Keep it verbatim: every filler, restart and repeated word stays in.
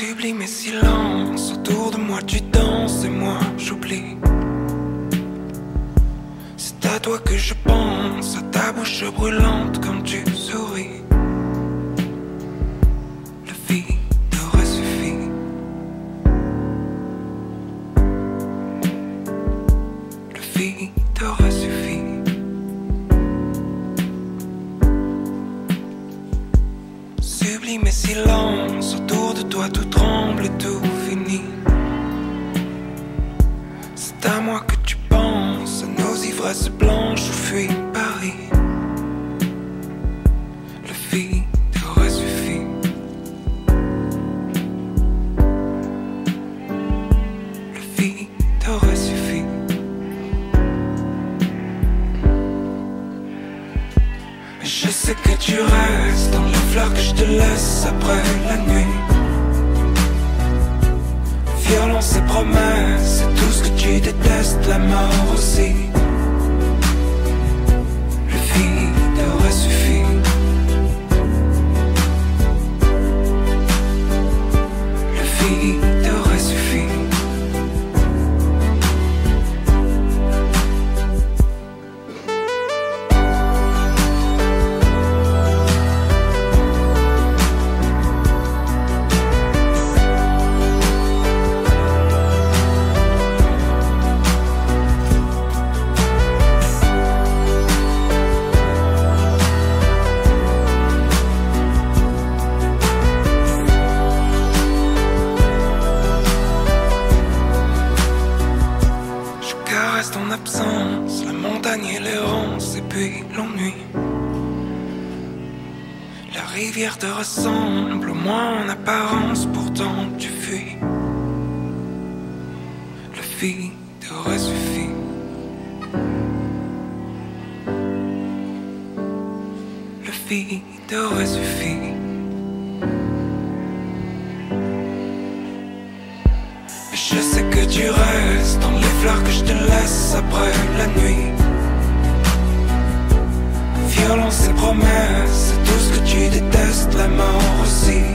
J'oublie mes silences, autour de moi tu danses et moi j'oublie. C'est à toi que je pense, à ta bouche brûlante comme tu souris. La vie t'aurait suffi. La vie t'aurait suffi. J'oublie mes silences, autour de toi tout tremble et tout finit. C'est à moi que tu penses, à nos ivresses blanches où fuit Paris. La vie t'aurait suffi. La vie t'aurait suffi. Mais je sais que tu restes dans les fleurs que je te laisse après la nuit. Violence et promesses, c'est tout ce que tu détestes, la mort aussi. La vie t'aurait suffi. La vie t'aurait suffi. En absence, la montagne et l'errance et puis l'ennui. La rivière te ressemble, au moins en apparence, pourtant tu fuis. La vie t'aurait suffi. La vie t'aurait suffi. Je sais que tu restes dans les fleurs que je te laisse après la nuit. Violence et promesses, c'est tout ce que tu détestes, la mort aussi.